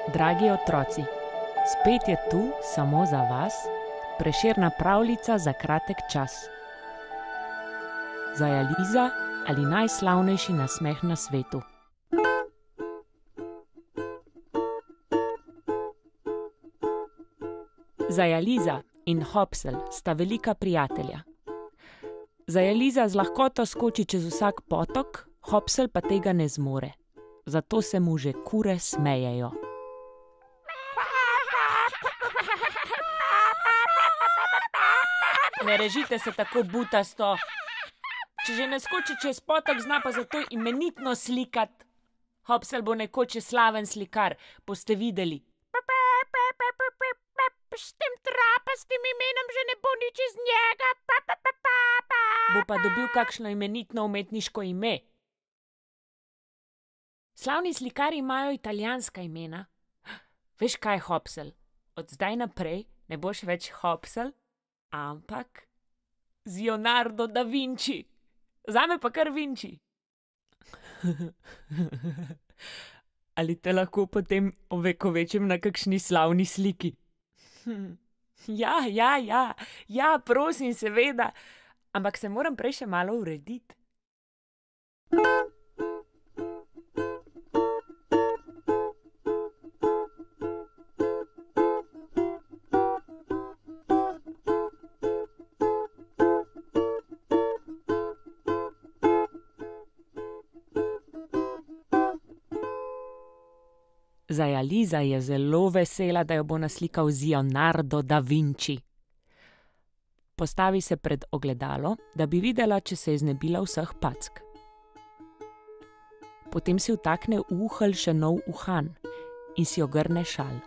Dragi otroci, spet je tu samo za vas Prešerna pravljica za kratek čas. Zaja Liza ali najslavnejši nasmeh na svetu. Zaja Liza in Hopsel sta velika prijatelja. Zaja Liza z lahkoto skoči čez vsak potok, Hopsel pa tega ne zmore. Zato se mu že kure smejejo. Ne režite se tako butasto. Če že ne skoči čez potok, zna pa zato imenitno slikati. Hopsel bo nekoč slaven slikar, boste videli. S tem trapastim imenom že ne bo nič iz njega. Bo pa dobil kakšno imenitno umetniško ime. Slavni slikarji imajo italijanska imena. Veš kaj, Hopsel? Od zdaj naprej ne boš več Hopsel, ampak Leonardo da Vinci. Zame pa kar Vinci. Ali te lahko potem ovekovečim na kakšni slavni sliki? Ja, prosim, seveda. Ampak se moram prej še malo urediti. Zaja Liza je zelo vesela, da jo bo naslikal Leonardo da Vinci. Postavi se pred ogledalo, da bi videla, če se je znebila vseh pack. Potem si vtakne v uhelj še nov uhan in si ogrne šal.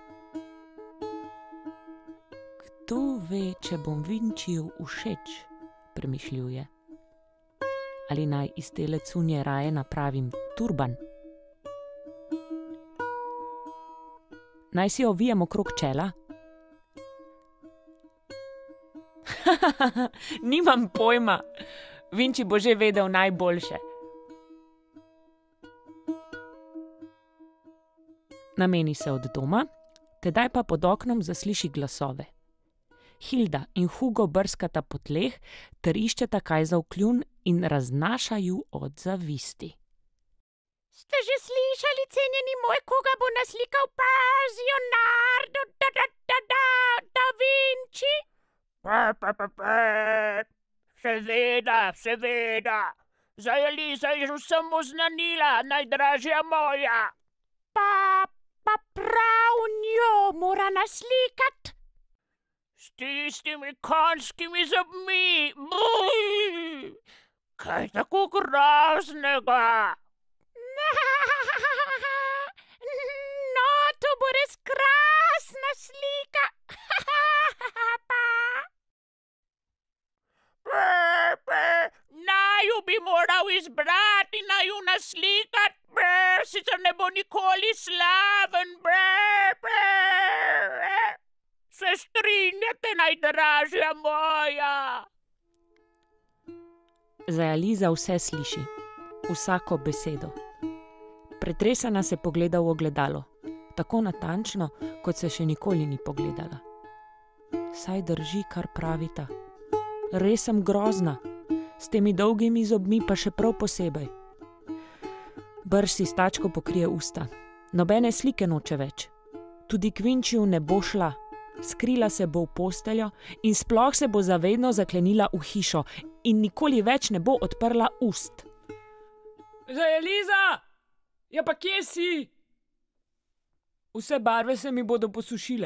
Kdo ve, če bom Vinciju všeč, premišljuje. Ali naj iz tele cunje raje napravim turban? Naj si ovijem okrog čela? Nimam pojma. Vinci bo že vedel najboljše. Nameni se od doma, tedaj pa pod oknom zasliši glasove. Hilda in Hugo brskata po tleh ter iščeta kaj za vkljun in raznaša ju od zavisti. Ste že slišali, cenjeni moj, koga bo naslikal Leonardo da Vinci? Seveda. Zaja Liza je že vsem oznanila, najdražja moja. Pa prav njo mora naslikati. S tistimi konjskimi zobmi. Kaj tako groznega? No, to bo res krasna slika. Naju bi moral izbrati, naju naslikati, sicer ne bo nikoli slaven. Se strinjate, najdražja moja? Zaja Liza vse sliši, vsako besedo. Pretresena se pogleda v ogledalo, tako natančno, kot se še nikoli ni pogledala. Saj drži, kar pravita. Res sem grozna, s temi dolgimi zobmi pa še prav posebej. Brž si s tačko pokrije usta. Nobene slike noče več. Tudi k Vinciju ne bo šla. Skrila se bo v posteljo in sploh se bo zavedno zaklenila v hišo in nikoli več ne bo odprla ust. Zaja Liza! Ja pa kje si? Vse barve se mi bodo posušile.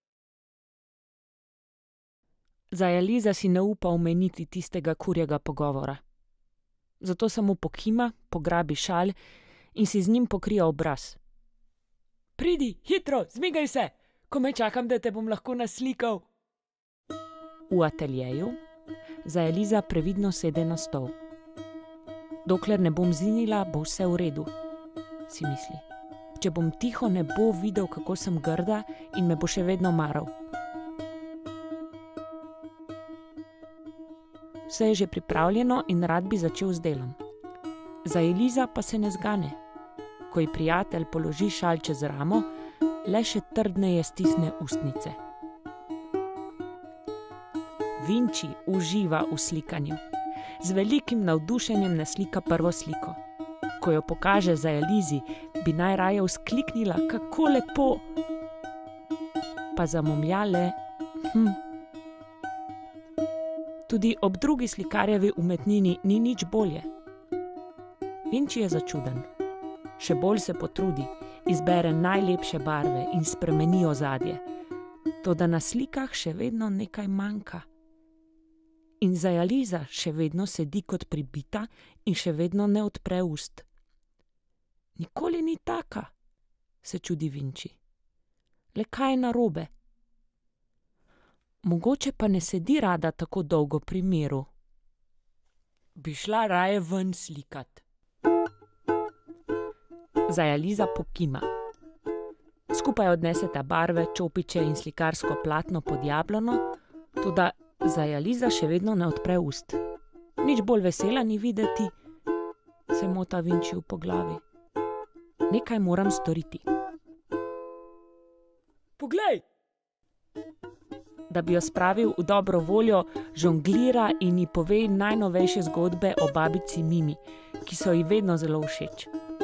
Zaja Liza si ne upa omeniti tistega kurjega pogovora. Zato samo pokima, pograbi šal in si z njim pokrije obraz. Pridi, hitro, zmigaj se, komaj čakam, da te bom lahko naslikal. V ateljeju Zaja Liza previdno sede na stol. Dokler ne bom zinila, bo vse v redu, si misli. Če bom tiho, ne bo videl, kako sem grda in me bo še vedno maral. Vse je že pripravljeno in rad bi začel z delom. Zaja Liza pa se ne zgane. Ko ji prijatelj položi šal čez ramo, le še trdneje stisne ustnice. Vinči uživa v slikanju. Z velikim navdušenjem naslika prvo sliko. Ko jo pokaže Zajalizi, bi najraje vzkliknila, kako lepo. Pa zamomlja le, Tudi ob drugi slikarjevi umetnini ni nič bolje. Vinči je začuden. Še bolj se potrudi, izbere najlepše barve in spremeni ozadje. Toda na slikah še vedno nekaj manjka. In Zajaliza še vedno sedi kot pribita in še vedno ne odpre ust. Nikoli ni taka, se čudi Vinči. Le kaj je narobe? Mogoče pa ne sedi rada tako dolgo pri miru. Bi šla raje ven slikat. Zajaliza pokima. Skupaj odneseta barve, čopiče in slikarsko platno pod jablono, toda Zajaliza še vedno ne odpre ust. Nič bolj vesela ni videti, se mota Vinčiju po glavi. Nekaj moram storiti. Poglej! Da bi jo spravil v dobro voljo, žonglira in ji pove najnovejše zgodbe o babici Mimi, ki so ji vedno zelo všeč.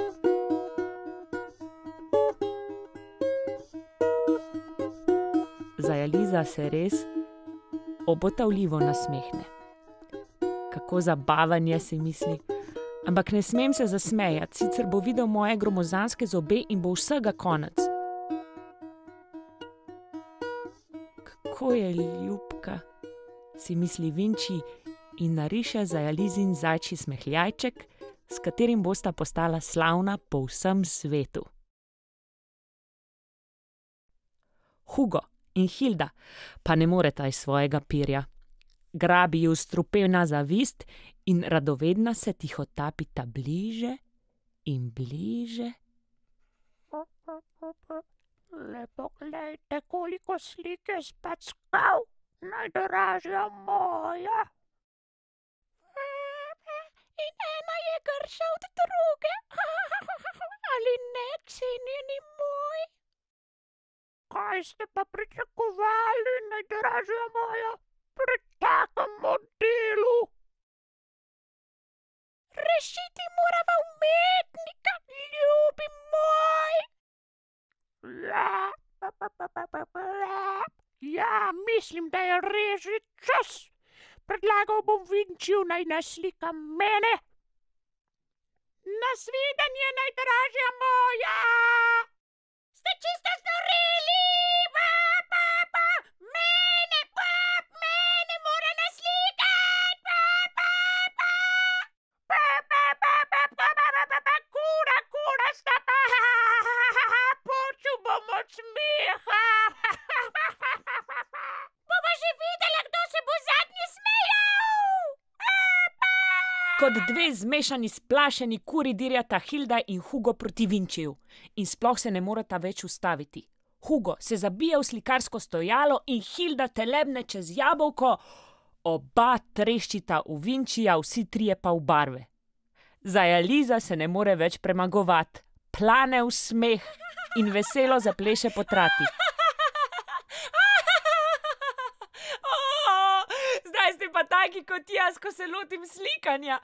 Zajaliza se res obotavljivo nasmehne. Kako zabaven je, si misli. Ampak ne smem se zasmejati, sicer bo videl moje gromozanske zobe in bo vsega konec. Kako je ljubka, si misli Vinči in nariše Zajalizin zajčji smehljajček, s katerim bosta postala slavna po vsem svetu. Hugo in Hilda pa ne moreta iz svojega pirja. Grabi ju strupena zavist in radovedna se tihotapita bliže in bliže. Lepo glejte, koliko slik je spackal, najdražja moja. In ena je grša od druge. Ali ne, cenjeni moj? Kaj ste pa pričakovali, najdražja moja, pri takem modelu? Rešiti morava umetnika, ljubi moj. Ja, mislim, da je res že čas. Predlagal bom Vinčiju, naj naslika mene. Nasvidenje, najdražja moja. Ste čisto znoreli? Mene mora naslikati. Kura sta pa. Počul bom od smeha. Bova že videla, kdo se bo zadnji smejal. Kot dve zmešani splašeni kuri dirjata Hilda in Hugo proti Vinčiju in sploh se ne moreta več ustaviti. Hugo se zabije v slikarsko stojalo in Hilda telebne čez jabolko, oba treščita v Vinčija, vsi trije pa v barve. Zajaliza se ne more več premagovati, plane v smeh in veselo zapleše po trati. Zdaj ste pa taki kot jaz, ko se lotim slikanja.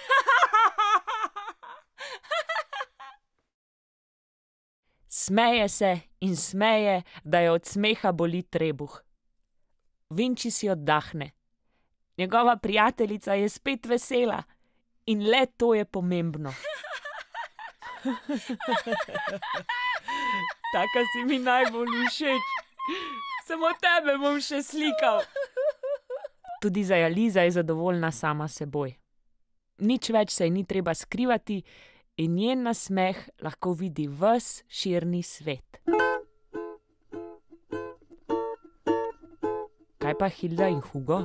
Smeje se in smeje, da jo od smeha boli trebuh. Vinči si oddahne. Njegova prijateljica je spet vesela in le to je pomembno. Taka si mi najbolj všeč. Samo tebe bom še slikal. Tudi Zajaliza je zadovoljna sama seboj. Nič več se ji ni treba skrivati in njen nasmeh lahko vidi ves širni svet. Kaj pa Hilda in Hugo?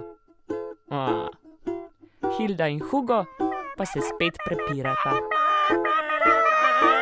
Hilda in Hugo pa se spet prepirata.